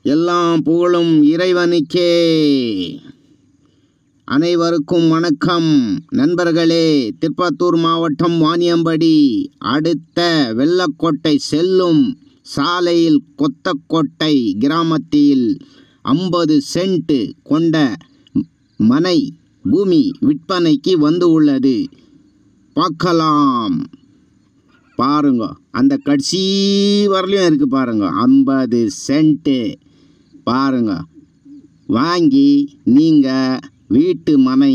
எல்லாம் புகழும் இறைவனுக்கே. அனைவருக்கும் வணக்கம் நண்பர்களே. திருப்பத்தூர் மாவட்டம் வாணியம்படி அடுத்த வெள்ளக்கோட்டை செல்லும் சாலையில் கொத்தக்கோட்டை கிராமத்தில் 50 சென்ட் கொண்ட மனை பூமி விற்பனைக்கு வந்து உள்ளது. பார்க்கலாம் பாருங்க, அந்த கடைசி வரலையும் இருக்கு பாருங்க. 50 சென்ட் பாருங்க. வாங்கி நீங்கள் வீட்டு மனை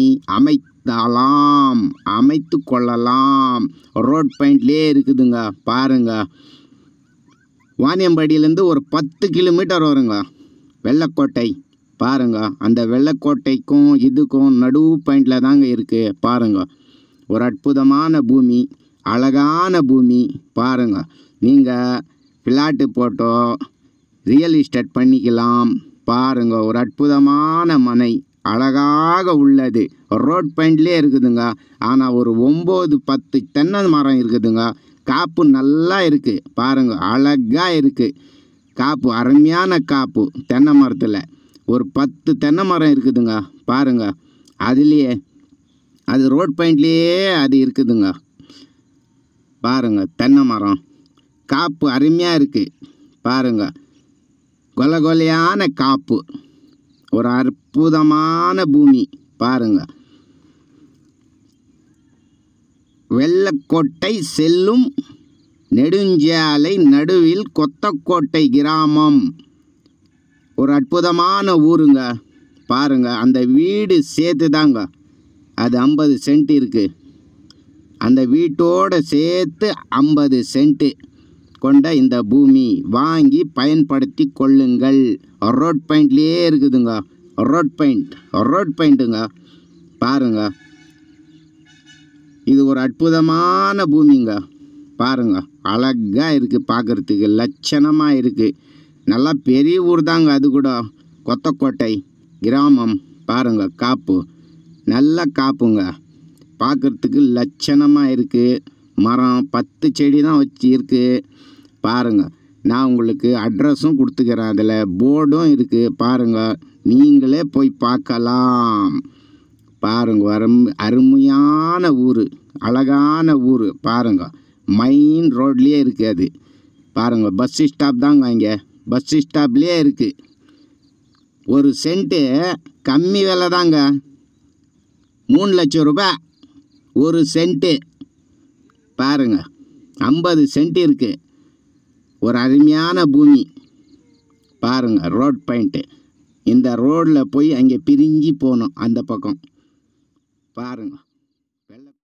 அமைத்து கொள்ளலாம். ரோட் பாயிண்ட்லேயே இருக்குதுங்க பாருங்க. வாணியம்படியிலேருந்து ஒரு 10 கிலோமீட்டர் வருங்க வெள்ளக்கோட்டை. பாருங்க, அந்த வெள்ளக்கோட்டைக்கும் இதுக்கும் நடுவு பாயிண்டில் தாங்க இருக்குது பாருங்க. ஒரு அற்புதமான பூமி, அழகான பூமி பாருங்க. நீங்கள் ஃப்ளாட்டு போட்டோ ரியல் எஸ்டேட் பண்ணிக்கலாம் பாருங்க. ஒரு அற்புதமான மனை அழகாக உள்ளது. ரோட் பாயிண்ட்லேயே இருக்குதுங்க. ஆனால் ஒரு 9-10 தென்னை மரம் இருக்குதுங்க. காப்பு நல்லா இருக்குது பாருங்க. அழகாக இருக்குது காப்பு, அருமையான காப்பு. தென்னை மரத்தில் ஒரு 10 தென்னை மரம் இருக்குதுங்க பாருங்க. அதுலேயே அது ரோட் பாயிண்ட்லேயே அது இருக்குதுங்க பாருங்க. தென்னை மரம் காப்பு அருமையாக இருக்குது பாருங்க. கொலையான காப்பு, ஒரு அற்புதமான பூமி பாருங்க. வெள்ளக்கோட்டை செல்லும் நெடுஞ்சாலை நடுவில் கொத்தக்கோட்டை கிராமம். ஒரு அற்புதமான ஊருங்க பாருங்க. அந்த வீடு சேர்த்து தாங்க அது 50 சென்ட் இருக்குது. அந்த வீட்டோடு சேர்த்து 50 சென்ட் கொண்ட இந்த பூமி வாங்கி பயன்படுத்தி கொள்ளுங்கள். ரோட் பாயிண்ட்லேயே இருக்குதுங்க. ரோட் பாயிண்ட்டுங்க பாருங்க. இது ஒரு அற்புதமான பூமிங்க பாருங்க. அழகாக இருக்குது, பார்க்குறதுக்கு லட்சணமாக இருக்குது. நல்லா பெரிய ஊர் தாங்க அது கூட. கொத்தக்கோட்டை கிராமம் பாருங்க. காப்பு நல்ல காப்புங்க, பார்க்குறதுக்கு லட்சணமாக இருக்குது. மரம் 10 செடி தான் வச்சு இருக்குது பாருங்க. நான் உங்களுக்கு அட்ரஸும் கொடுத்துக்கிறேன், அதில் போர்டும் இருக்குது பாருங்கள். நீங்களே போய் பார்க்கலாம் பாருங்க. அருமையான ஊர், அழகான ஊர் பாருங்க. மெயின் ரோட்லேயே இருக்குது அது பாருங்க. பஸ் ஸ்டாப் தாங்க, இங்கே பஸ் ஸ்டாப்லேயே இருக்குது. ஒரு சென்ட்டு கம்மி விலை தாங்க, 3 லட்சம் ரூபாய் ஒரு சென்ட்டு பாருங்க. 50 சென்ட் இருக்குது. ஒரு அருமையான பூமி பாருங்க. Road point. இந்த ரோடில் போய் அங்கே பிரிஞ்சு போகணும் அந்த பக்கம் பாருங்க.